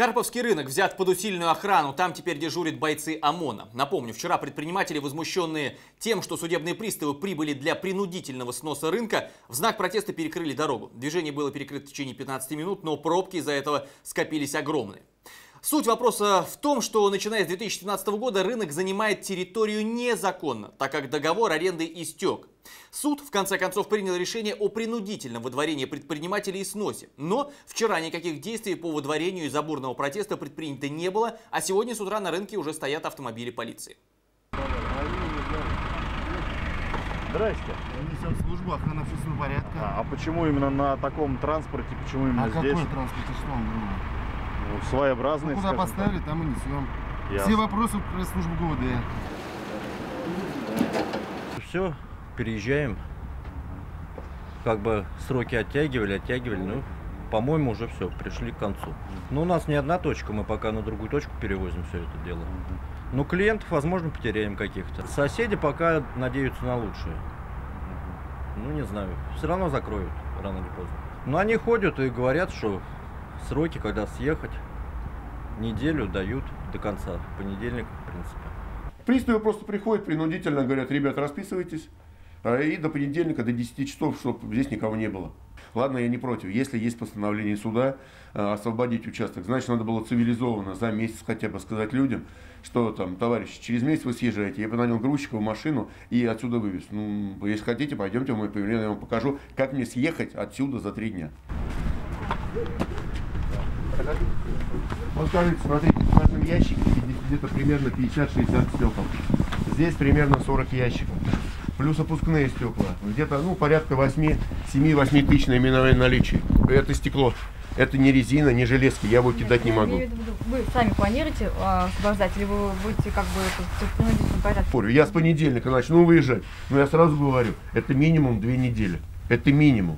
Карповский рынок взят под усиленную охрану, там теперь дежурят бойцы ОМОНа. Напомню, вчера предприниматели, возмущенные тем, что судебные приставы прибыли для принудительного сноса рынка, в знак протеста перекрыли дорогу. Движение было перекрыто в течение 15 минут, но пробки из-за этого скопились огромные. Суть вопроса в том, что начиная с 2017 года рынок занимает территорию незаконно, так как договор аренды истек. Суд, в конце концов, принял решение о принудительном выдворении предпринимателей и сносе. Но вчера никаких действий по выдворению из-за бурного протеста предпринято не было, а сегодня с утра на рынке уже стоят автомобили полиции. Здрасте. Несем службу, охрана общественного порядка. А почему именно на таком транспорте, почему именно здесь? Какой транспорт? Что он говорит? Ну, своеобразный, Куда поставили, так. там и несем. Ясно. Все вопросы в пресс-службу ГУВД. Все, переезжаем. Как бы сроки оттягивали, ну, по-моему, уже все, пришли к концу. Но у нас не одна точка, мы пока на другую точку перевозим все это дело. Но клиентов, возможно, потеряем каких-то. Соседи пока надеются на лучшее. Ну, не знаю, все равно закроют, рано или поздно. Но они ходят и говорят, что сроки, когда съехать, неделю дают до конца, в понедельник, в принципе. Приставы просто приходят принудительно, говорят: ребят, расписывайтесь, и до понедельника, до 10 часов, чтобы здесь никого не было. Ладно, я не против. Если есть постановление суда освободить участок, значит, надо было цивилизованно за месяц хотя бы сказать людям, что там: товарищи, через месяц вы съезжаете, я бы нанял грузчика в машину и отсюда вывез. Ну, если хотите, пойдемте в мой павильон, я вам покажу, как мне съехать отсюда за 3 дня. Вот скажите, смотрите, в каждом ящике где-то примерно 50-60 стекол. Здесь примерно 40 ящиков. Плюс опускные стекла. Где-то, ну, порядка 7-8 тысяч наименований наличия. Это стекло. Это не резина, не железки. Я его кидать не могу. Вы сами планируете освобождать, или вы будете как бы в принудительном порядке? Я с понедельника начну выезжать. Но я сразу говорю, это минимум 2 недели. Это минимум.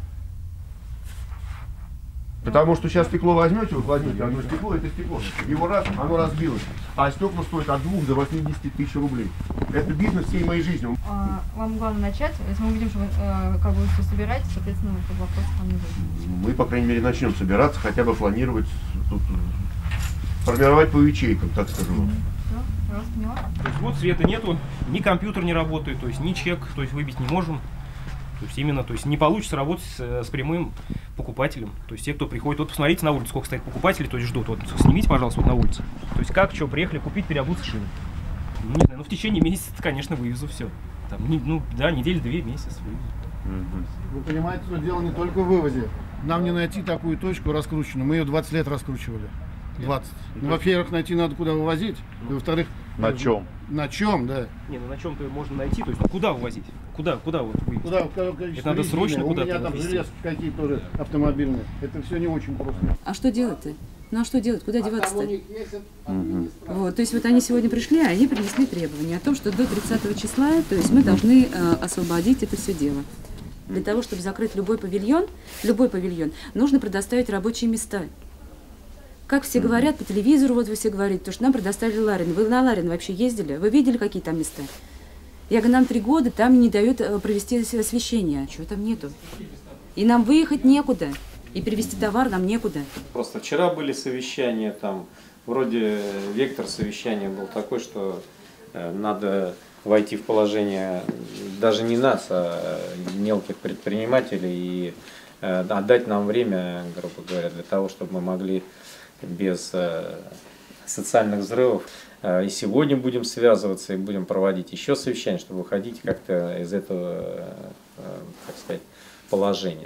Потому что сейчас стекло возьмете, вы возьмете одно стекло, это стекло. Его раз, оно разбилось. А стекла стоят от 2 до 80 тысяч рублей. Это бизнес всей моей жизни. Вам главное начать, если мы увидим, что вы как бы все собираетесь, соответственно, вопрос вам не будет. Мы, по крайней мере, начнем собираться, хотя бы планировать, тут, формировать по ячейкам, так скажем. Все, раз поняла. То есть вот света нету, ни компьютер не работает, то есть ни чек, то есть выбить не можем. То есть именно, то есть не получится работать с прямым покупателем. То есть те, кто приходит, вот посмотрите на улице, сколько стоит покупателей, то есть ждут. Вот снимите, пожалуйста, вот на улице. То есть как, что, приехали купить, переобуться шины. Ну, не знаю, ну в течение месяца, конечно, вывезу все. Там, ну да, недели-две, месяц вывезу. Вы понимаете, что дело не только в вывозе. Нам не найти такую точку раскрученную. Мы ее 20 лет раскручивали. 20. Ну, во-первых, найти надо, куда вывозить. И, во-вторых, На чем? На чем, да. Не, ну на чем-то можно найти, то есть ну, куда вывозить? Куда вот вывезти? Куда, это надо срочно куда-то. У меня там железки какие-то тоже автомобильные. Это все не очень просто. А что делать-то? Ну а что делать? Куда деваться-то? Вот, то есть вот они сегодня пришли, а они принесли требования о том, что до 30 числа, то есть мы должны освободить это все дело. Для того, чтобы закрыть любой павильон, нужно предоставить рабочие места. Как все говорят по телевизору, вот вы все говорите, то что нам предоставили Ларин. Вы на Ларин вообще ездили? Вы видели, какие там места? Я говорю, нам 3 года, там не дают провести освещение. А чего там нету? И нам выехать некуда. И перевести товар нам некуда. Просто вчера были совещания, там вроде вектор совещания был такой, что надо войти в положение даже не нас, а мелких предпринимателей и отдать нам время, грубо говоря, для того, чтобы мы могли без социальных взрывов. И сегодня будем связываться и будем проводить еще совещания, чтобы выходить как-то из этого, так сказать, положения.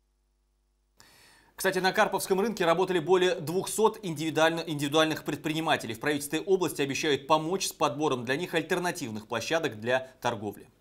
Кстати, на Карповском рынке работали более 200 индивидуальных предпринимателей. В правительстве области обещают помочь с подбором для них альтернативных площадок для торговли.